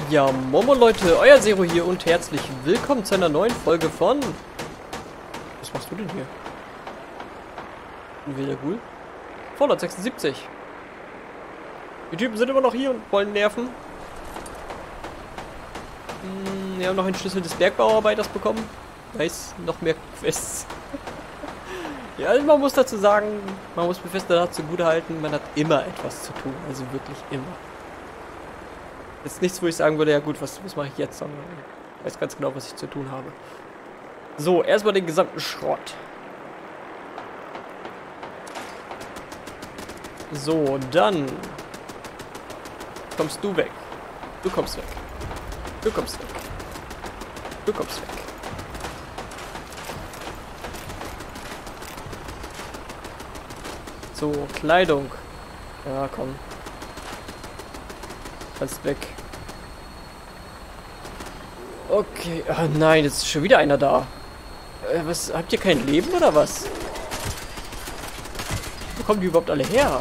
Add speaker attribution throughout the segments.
Speaker 1: Ja, Momo Leute, euer Zero hier und herzlich willkommen zu einer neuen Folge von... Was machst du denn hier? Wilder Ghoul? Fallout 76. Die Typen sind immer noch hier und wollen nerven. Wir haben noch einen Schlüssel des Bergbauarbeiters bekommen. Nice, noch mehr Quests. Ja, also man muss dazu sagen, man muss Bethesda dazu gut halten, man hat immer etwas zu tun. Also wirklich immer. Jetzt nichts, wo ich sagen würde, ja gut, was mache ich jetzt, sondern ich weiß ganz genau, was ich zu tun habe. So, erstmal den gesamten Schrott. So, dann kommst du weg. Du kommst weg. Du kommst weg. Du kommst weg. So, Kleidung. Ja, komm. Kannst weg. Okay. Oh nein, jetzt ist schon wieder einer da. Was? Habt ihr kein Leben oder was? Wo kommen die überhaupt alle her?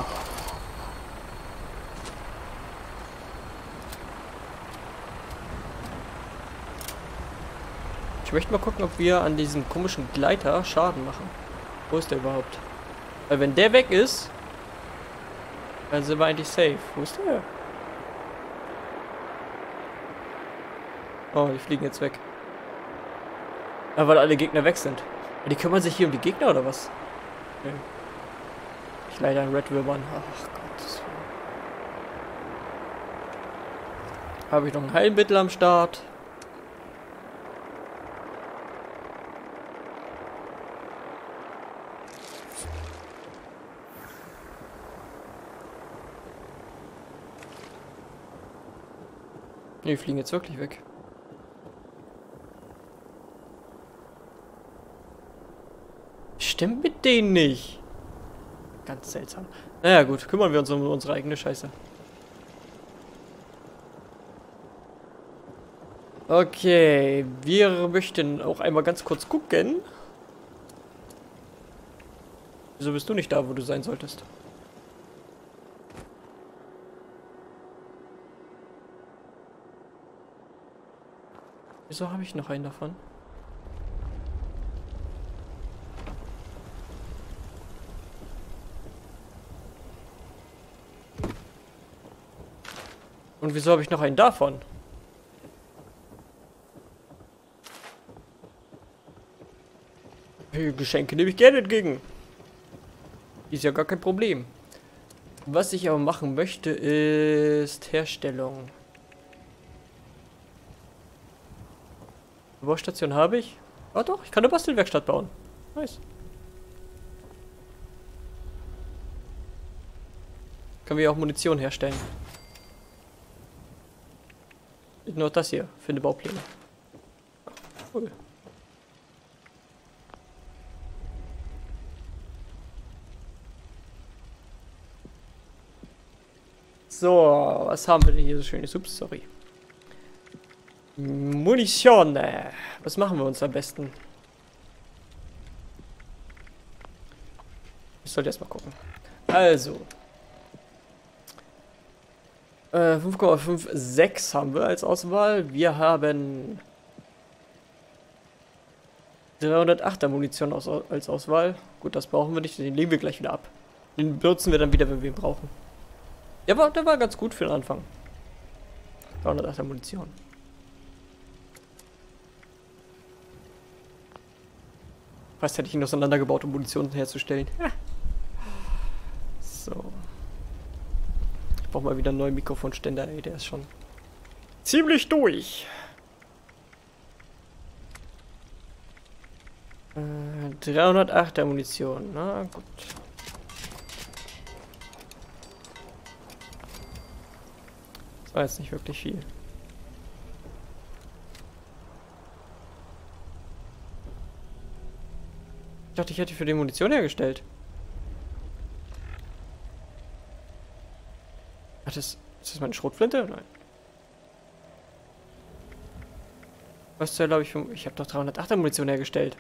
Speaker 1: Ich möchte mal gucken, ob wir an diesem komischen Gleiter Schaden machen. Wo ist der überhaupt? Weil wenn der weg ist, dann sind wir eigentlich safe. Wo ist der? Oh, die fliegen jetzt weg. Ja, weil alle Gegner weg sind. Die kümmern sich hier um die Gegner oder was? Okay. Ich leider ein Red Würmern. Ach Gott. Habe ich noch ein Heilmittel am Start? Die fliegen jetzt wirklich weg. Stimmt mit denen nicht. Ganz seltsam. Naja gut, kümmern wir uns um unsere eigene Scheiße. Okay, wir möchten auch einmal ganz kurz gucken. Wieso bist du nicht da, wo du sein solltest? Wieso habe ich noch einen davon? Und wieso habe ich noch einen davon? Geschenke nehme ich gerne entgegen. Ist ja gar kein Problem. Was ich aber machen möchte, ist Herstellung. Baustation habe ich. Ah doch, ich kann eine Bastelwerkstatt bauen. Nice. Können wir auch Munition herstellen. Nur das hier, finde Baupläne. Cool. So, was haben wir denn hier so schönes? Ups, sorry. Munition. Was machen wir uns am besten? Ich sollte erstmal gucken. Also. 5,56 haben wir als Auswahl. Wir haben 308er Munition als Auswahl. Gut, das brauchen wir nicht. Den legen wir gleich wieder ab. Den benutzen wir dann wieder, wenn wir ihn brauchen. Der war ganz gut für den Anfang. 308er Munition. Fast hätte ich ihn auseinandergebaut, um Munition herzustellen. So. Ich brauche mal wieder einen neuen Mikrofonständer, ey, der ist schon ziemlich durch. 308er Munition, na gut. Das war jetzt nicht wirklich viel. Ich dachte, ich hätte für die Munition hergestellt. Ach, ist das meine Schrotflinte? Nein. Was zur Hölle habe ich für... Ich habe doch 308er Munition hergestellt.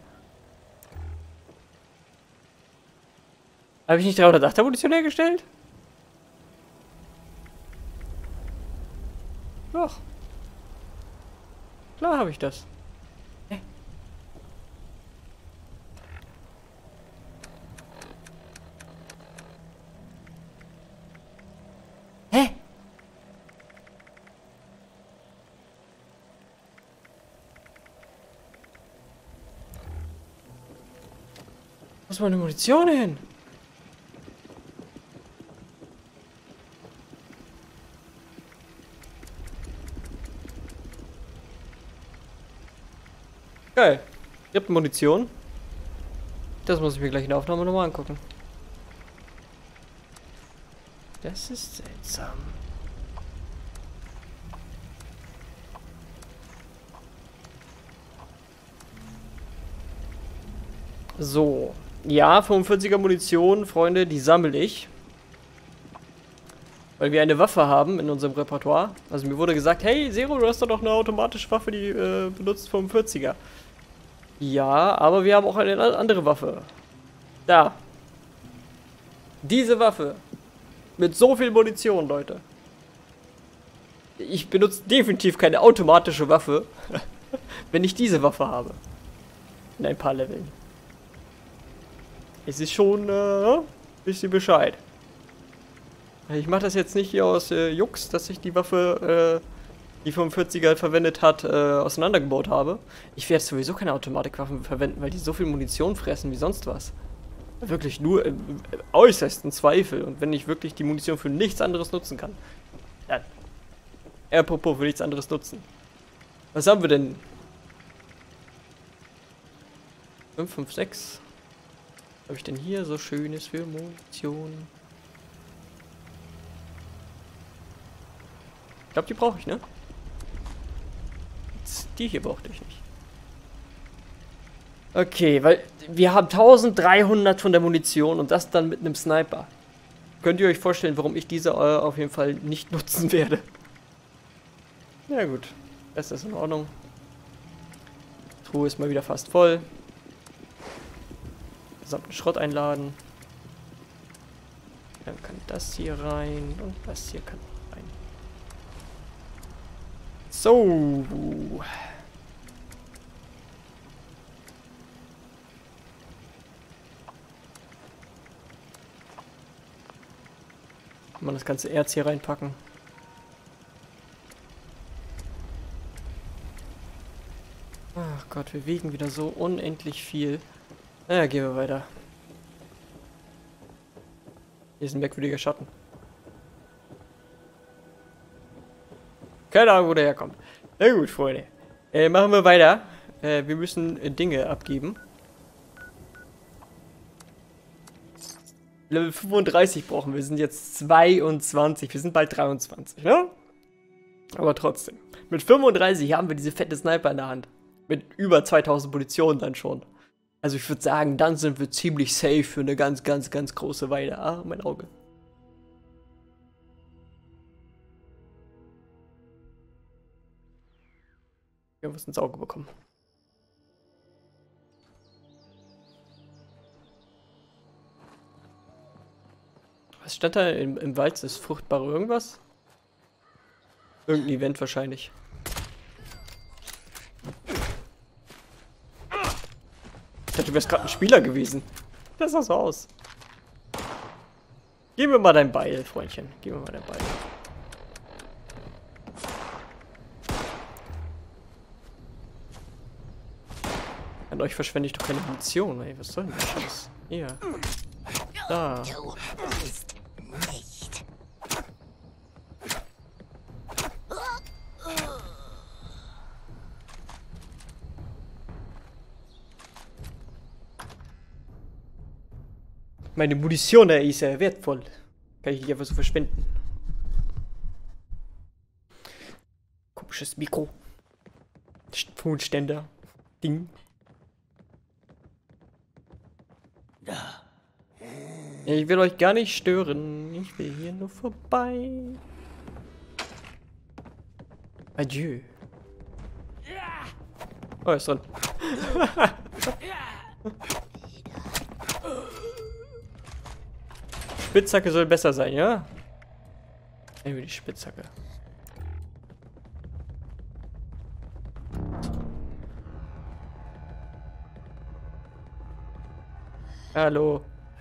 Speaker 1: Habe ich nicht 308er Munition hergestellt? Doch. Klar habe ich das. Hä? Hä? Wo ist meine Munition hin? Geil. Ihr habt Munition. Das muss ich mir gleich in der Aufnahme nochmal angucken. Das ist seltsam. So. Ja, 45er Munition, Freunde, die sammle ich. Weil wir eine Waffe haben in unserem Repertoire. Also mir wurde gesagt, hey Zero, du hast doch noch eine automatische Waffe, die benutzt 45er. Ja, aber wir haben auch eine andere Waffe. Da. Diese Waffe. Mit so viel Munition, Leute. Ich benutze definitiv keine automatische Waffe, wenn ich diese Waffe habe. In ein paar Leveln. Es ist schon bisschen Bescheid. Ich mache das jetzt nicht hier aus Jux, dass ich die Waffe, die 45er verwendet hat, auseinandergebaut habe. Ich werde sowieso keine Automatikwaffen verwenden, weil die so viel Munition fressen wie sonst was. Wirklich nur im äußersten Zweifel. Und wenn ich wirklich die Munition für nichts anderes nutzen kann. Dann. Apropos für nichts anderes nutzen. Was haben wir denn? 5, 5, 6. Was habe ich denn hier so Schönes für Munition? Ich glaube, die brauche ich, ne? Die hier brauchte ich nicht. Okay, weil wir haben 1300 von der Munition und das dann mit einem Sniper. Könnt ihr euch vorstellen, warum ich diese auf jeden Fall nicht nutzen werde? Ja gut, das ist in Ordnung. Die Truhe ist mal wieder fast voll. Gesamten Schrott einladen. Dann kann das hier rein und das hier kann rein. So. Kann man das ganze Erz hier reinpacken. Ach Gott, wir wiegen wieder so unendlich viel. Naja, gehen wir weiter. Hier ist ein merkwürdiger Schatten. Keine Ahnung, wo der herkommt. Na gut, Freunde. Machen wir weiter. Wir müssen Dinge abgeben. Level 35 brauchen wir. Wir sind jetzt 22. Wir sind bald 23, ne? Aber trotzdem. Mit 35 haben wir diese fette Sniper in der Hand. Mit über 2000 Munition dann schon. Also ich würde sagen, dann sind wir ziemlich safe für eine ganz, ganz, ganz große Weile. Ah, mein Auge. Wir haben was ins Auge bekommen. Was stand da im Wald? Das fruchtbare irgendwas? Irgendein Event wahrscheinlich. Ich dachte, du wärst gerade ein Spieler gewesen. Das sah so aus. Gib mir mal dein Beil, Freundchen. Gib mir mal dein Beil. An euch verschwende ich doch keine Munition, ey. Was soll denn das Scheiß? Hier. Da. Meine Munition, der ist ja wertvoll. Kann ich nicht einfach so verschwenden. Komisches Mikro. Tonständer. Ding. Ich will euch gar nicht stören. Ich will hier nur vorbei. Adieu. Oh, ist drin. Spitzhacke soll besser sein, ja? Nehmen wir die Spitzhacke. Hallo.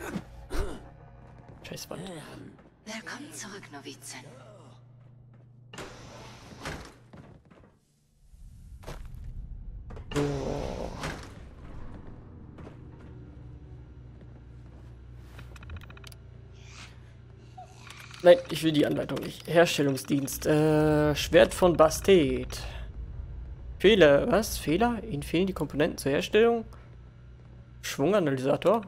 Speaker 1: Scheiß Wand.
Speaker 2: Willkommen zurück, Novizin.
Speaker 1: Oh. Nein, ich will die Anleitung nicht. Herstellungsdienst. Schwert von Bastet. Fehler. Was? Fehler? Ihnen fehlen die Komponenten zur Herstellung? Schwunganalysator.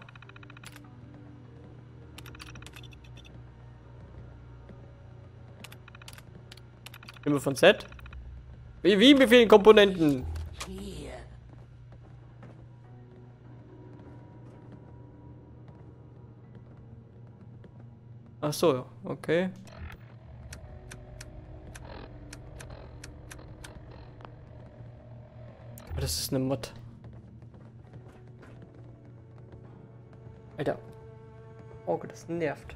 Speaker 1: Stimme von Z. Wie mir fehlen Komponenten? Ach so, okay. Aber das ist eine Mod. Alter. Oh, das nervt.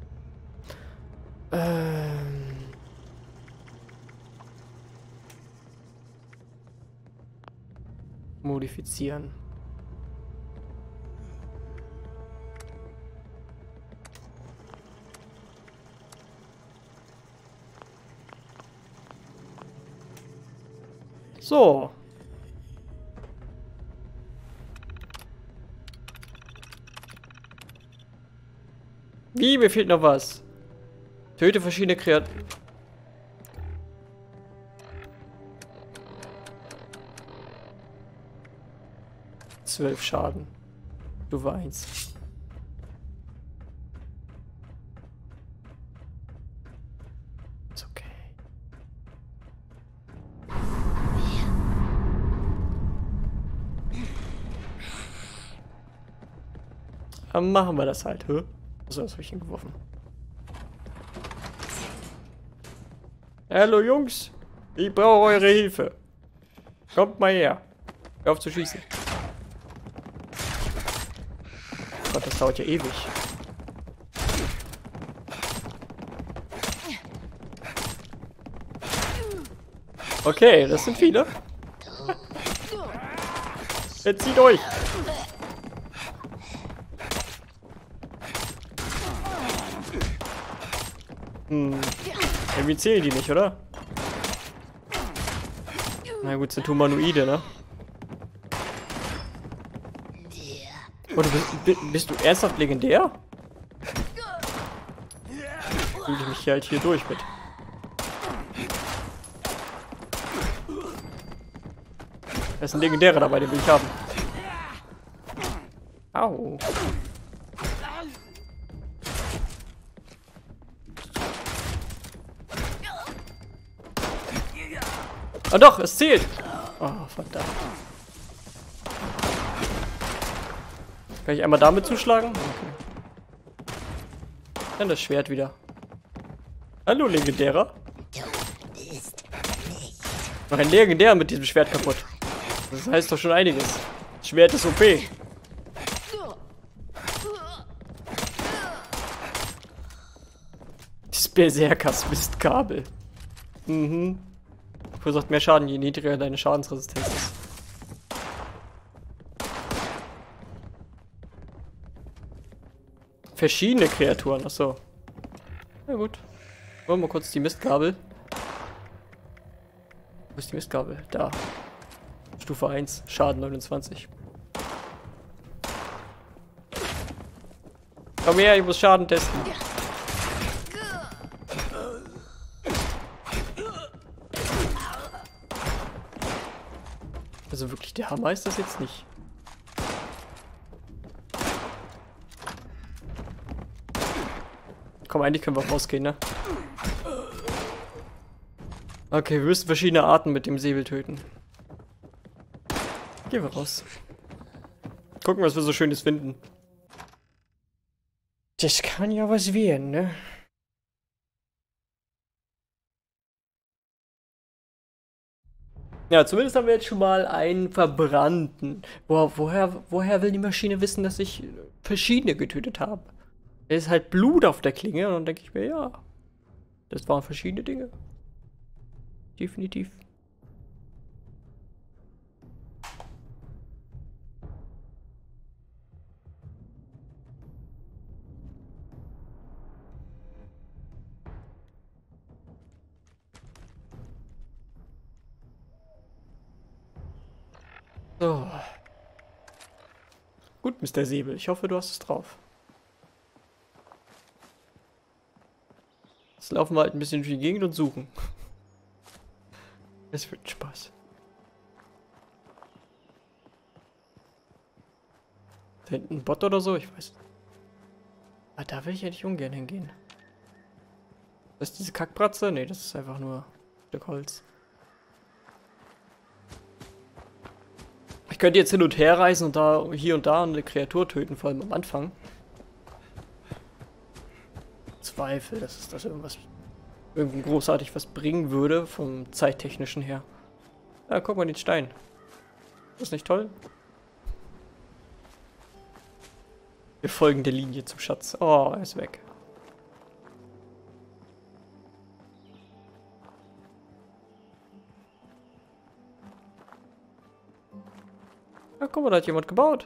Speaker 1: Modifizieren. So. Wie? Mir fehlt noch was. Töte verschiedene Kreaturen. 12 Schaden. Stufe 1. Ist okay. Dann machen wir das halt, hä? So, das habe ich hingeworfen. Hallo Jungs, ich brauche eure Hilfe. Kommt mal her. Hör auf zu schießen. Gott, das dauert ja ewig. Okay, das sind viele. Jetzt zieht euch. Irgendwie zählen die nicht, oder? Na gut, sind Humanoide, ne? Oh, bist du ernsthaft legendär? Fühle ich mich hier halt hier durch mit. Da ist ein Legendärer dabei, den will ich haben. Au. Ah doch, es zählt. Oh, verdammt. Kann ich einmal damit zuschlagen? Okay. Dann das Schwert wieder. Hallo, Legendärer. Mach ein Legendär mit diesem Schwert kaputt. Das heißt doch schon einiges. Das Schwert ist OP. Das Berserkers Mistkabel. Mhm. Verursacht mehr Schaden, je niedriger deine Schadensresistenz ist. Verschiedene Kreaturen, achso. Na gut. Wollen wir mal kurz die Mistkabel. Wo ist die Mistkabel? Da. Stufe 1, Schaden 29. Komm her, ich muss Schaden testen. Also wirklich, der Hammer ist das jetzt nicht. Komm, eigentlich können wir rausgehen, ne? Okay, wir müssen verschiedene Arten mit dem Säbel töten. Gehen wir raus. Gucken, was wir so Schönes finden. Das kann ja was werden, ne? Ja, zumindest haben wir jetzt schon mal einen verbrannten. Boah, woher will die Maschine wissen, dass ich verschiedene getötet habe? Es ist halt Blut auf der Klinge und dann denke ich mir, ja, das waren verschiedene Dinge. Definitiv. So. Gut, Mr. Säbel. Ich hoffe, du hast es drauf. Jetzt laufen wir halt ein bisschen durch die Gegend und suchen. Es wird Spaß. Da hinten ein Bot oder so? Ich weiß. Ah, da will ich eigentlich ungern hingehen. Das ist diese Kackbratze? Nee, das ist einfach nur ein Stück Holz. Ich könnte jetzt hin und her reisen und da hier und da eine Kreatur töten, vor allem am Anfang. Zweifel, dass es das irgendwie großartig was bringen würde, vom zeittechnischen her. Ja, guck mal den Stein. Ist das nicht toll? Wir folgen der Linie zum Schatz. Oh, er ist weg. Ja, guck mal, da hat jemand gebaut.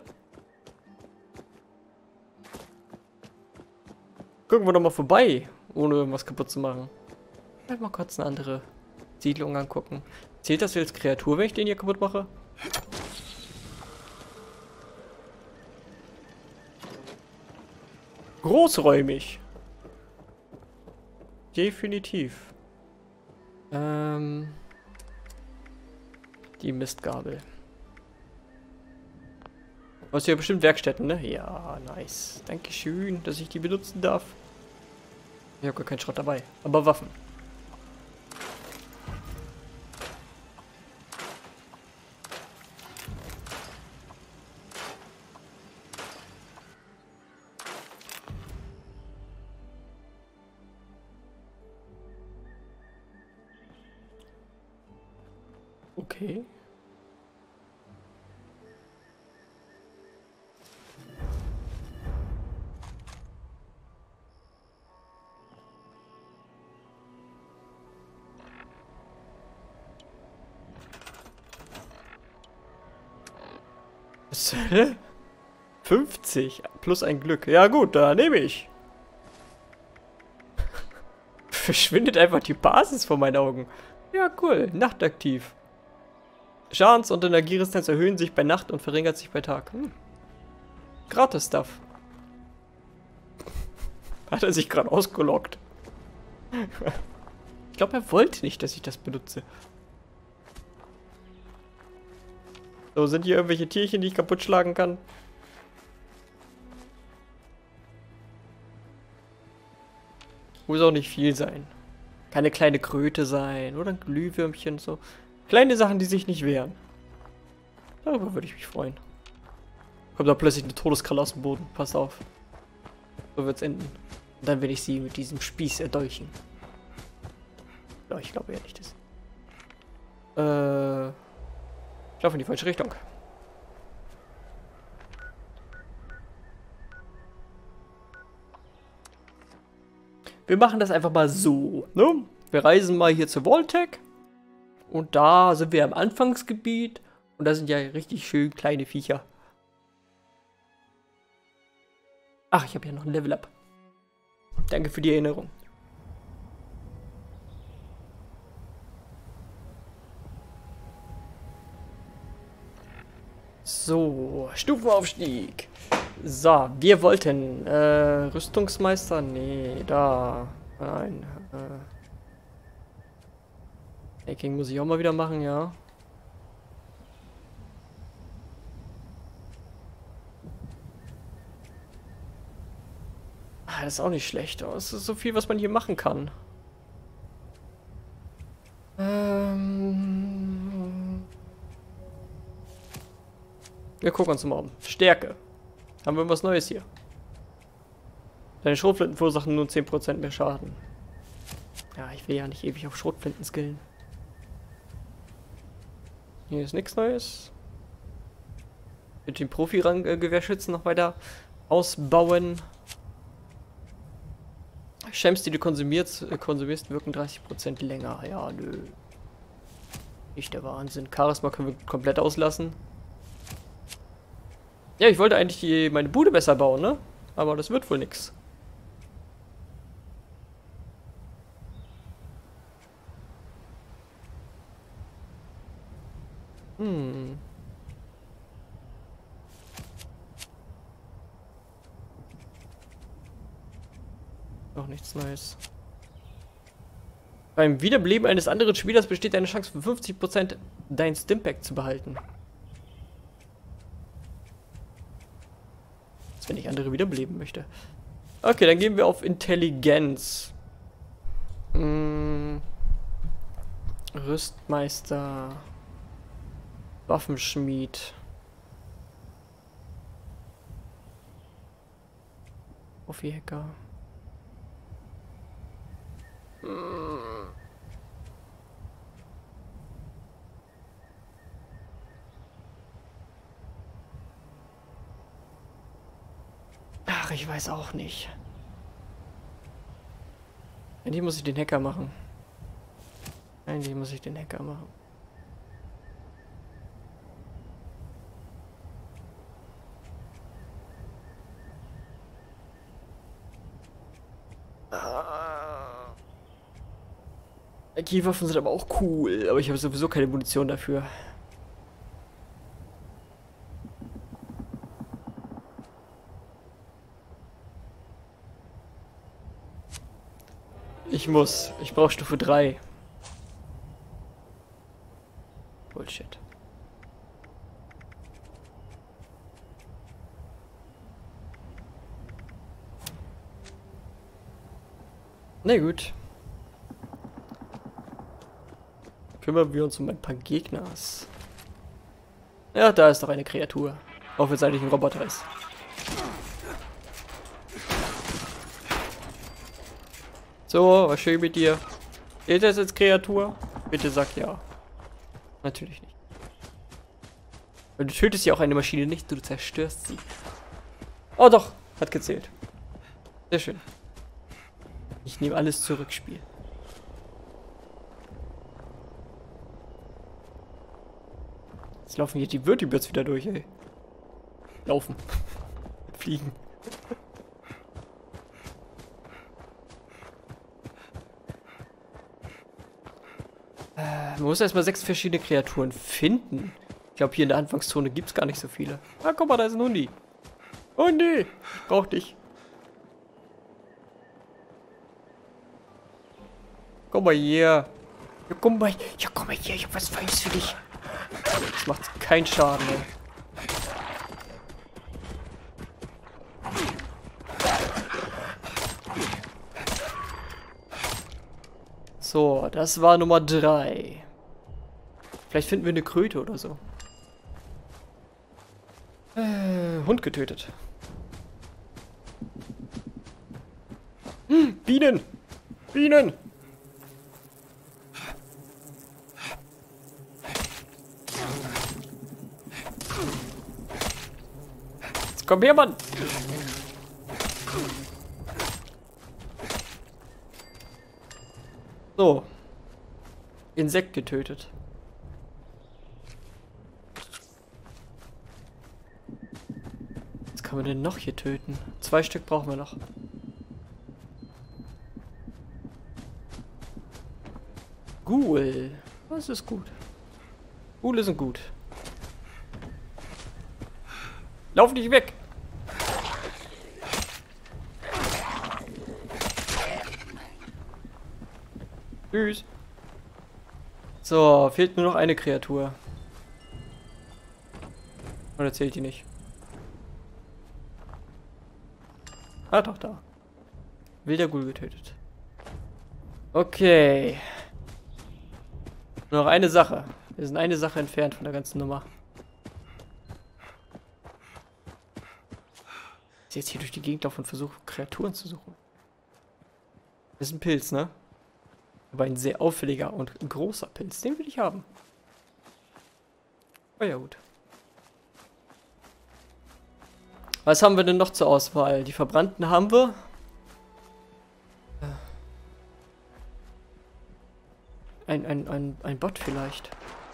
Speaker 1: Gucken wir doch mal vorbei, ohne irgendwas kaputt zu machen. Halt mal kurz eine andere Siedlung angucken. Zählt das als Kreatur, wenn ich den hier kaputt mache? Großräumig. Definitiv. Die Mistgabel. Du hast ja bestimmt Werkstätten, ne? Ja, nice. Dankeschön, dass ich die benutzen darf. Ich habe gar keinen Schrott dabei. Aber Waffen. Okay. Was? Hä? 50 plus ein Glück. Ja gut, da nehme ich. Verschwindet einfach die Basis vor meinen Augen. Ja, cool. Nachtaktiv. Schadens- und Energieresistenz erhöhen sich bei Nacht und verringert sich bei Tag. Gratis-Stuff. Hat er sich gerade ausgeloggt. Ich glaube, er wollte nicht, dass ich das benutze. So, sind hier irgendwelche Tierchen, die ich kaputt schlagen kann? Muss auch nicht viel sein. Kann eine kleine Kröte sein oder ein Glühwürmchen, so. Kleine Sachen, die sich nicht wehren. Darüber würde ich mich freuen. Kommt da plötzlich eine Todeskralle aus dem Boden. Passt auf. So wird's enden. Und dann werde ich sie mit diesem Spieß erdolchen. Ja, ich glaube eher nicht das. Ich laufe in die falsche Richtung. Wir machen das einfach mal so, ne? Wir reisen mal hier zur Voltec. Und da sind wir am Anfangsgebiet. Und da sind ja richtig schön kleine Viecher. Ach, ich habe ja noch ein Level-Up. Danke für die Erinnerung. So, Stufenaufstieg. So, wir wollten Rüstungsmeister? Nee, da. Nein. Hacking muss ich auch mal wieder machen, ja. Ah, das ist auch nicht schlecht. Oh, es ist so viel, was man hier machen kann. Wir gucken uns mal um. Stärke. Haben wir was Neues hier? Deine Schrotflinten verursachen nur 10% mehr Schaden. Ja, ich will ja nicht ewig auf Schrotflinten skillen. Hier ist nichts Neues. Mit den Profi-Gewehrschützen noch weiter ausbauen. Gems, die du konsumierst, wirken 30% länger. Ja, nö. Nicht der Wahnsinn. Charisma können wir komplett auslassen. Ja, ich wollte eigentlich meine Bude besser bauen, ne? Aber das wird wohl nix. noch nichts Neues. Beim Wiederbeleben eines anderen Spielers besteht eine Chance von 50%, dein Stimpack zu behalten. Das, wenn ich andere wiederbeleben möchte. Okay, dann gehen wir auf Intelligenz. Rüstmeister. Waffenschmied. Profi-Hacker. Ach, ich weiß auch nicht. Eigentlich muss ich den Hacker machen. Eigentlich muss ich den Hacker machen. Keywaffen sind aber auch cool, aber ich habe sowieso keine Munition dafür. Ich brauche Stufe 3. Bullshit. Na gut. Kümmern wir uns um ein paar Gegners. Ja, da ist doch eine Kreatur. Auch wenn es eigentlich ein Roboter ist. So, was schön mit dir. Gilt das als Kreatur? Bitte sag ja. Natürlich nicht. Weil du tötest ja auch eine Maschine nicht, du zerstörst sie. Oh doch, hat gezählt. Sehr schön. Ich nehme alles zurück, Spiel. Jetzt laufen hier die Vertibirds wieder durch, ey. Laufen. Fliegen. Man muss erstmal 6 verschiedene Kreaturen finden. Ich glaube, hier in der Anfangszone gibt es gar nicht so viele. Ah, guck mal, da ist ein Hundi. Hundi! Ich brauch dich. Komm mal hier. Ja, komm mal hier. Ich hab was Feines für dich. Das macht keinen Schaden, ey. So, das war Nummer 3. Vielleicht finden wir eine Kröte oder so. Hund getötet. Bienen! Bienen! Jetzt komm her, Mann! So. Insekt getötet. Was kann man denn noch hier töten? 2 Stück brauchen wir noch. Ghoul. Das ist gut. Ghoul sind gut. Lauf nicht weg! Tschüss. So, fehlt nur noch eine Kreatur. Oder zählt die nicht? Ah, doch, da. Wilder Ghoul getötet. Okay. Nur noch eine Sache. Wir sind eine Sache entfernt von der ganzen Nummer. Ich jetzt hier durch die Gegend laufen und versuche, Kreaturen zu suchen. Das ist ein Pilz, ne? Aber ein sehr auffälliger und großer Pilz. Den will ich haben. Oh ja, gut. Was haben wir denn noch zur Auswahl? Die Verbrannten haben wir. Ein Bot vielleicht.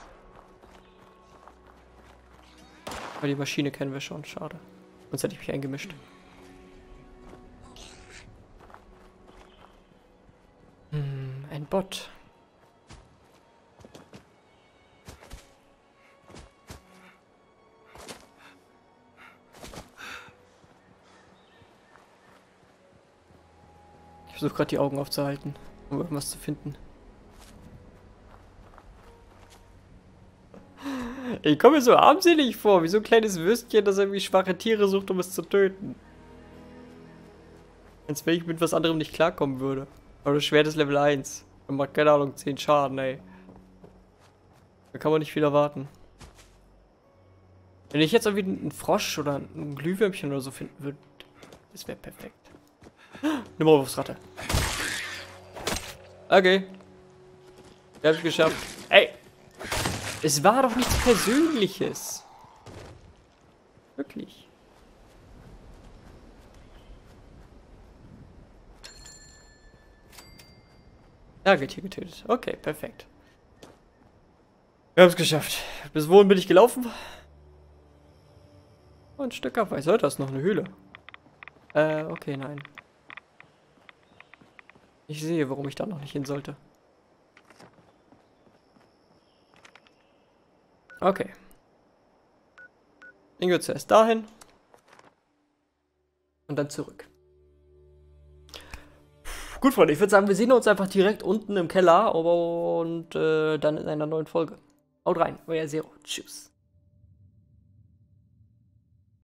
Speaker 1: Aber die Maschine kennen wir schon. Schade. Sonst hätte ich mich eingemischt. Ein Bot. versuche gerade die Augen aufzuhalten, um irgendwas zu finden. Ich komme mir so armselig vor, wie so ein kleines Würstchen, das irgendwie schwache Tiere sucht, um es zu töten. Als wenn ich mit was anderem nicht klarkommen würde. Aber das Schwert ist Level 1. Und macht, keine Ahnung, 10 Schaden, ey. Da kann man nicht viel erwarten. Wenn ich jetzt irgendwie einen Frosch oder ein Glühwürmchen oder so finden würde, das wäre perfekt. Eine Maulwurfsratte. Okay. Wir haben es geschafft. Ey! Es war doch nichts Persönliches. Wirklich. Nagetier getötet. Okay, perfekt. Wir haben es geschafft. Bis wohin bin ich gelaufen? Oh, ein Stück ab. Ich sollte das noch eine Höhle. Okay, nein. Ich sehe, warum ich da noch nicht hin sollte. Okay. Dann geht zuerst dahin. Und dann zurück. Gut, Freunde, ich würde sagen, wir sehen uns einfach direkt unten im Keller und dann in einer neuen Folge. Haut rein, euer Zero. Tschüss.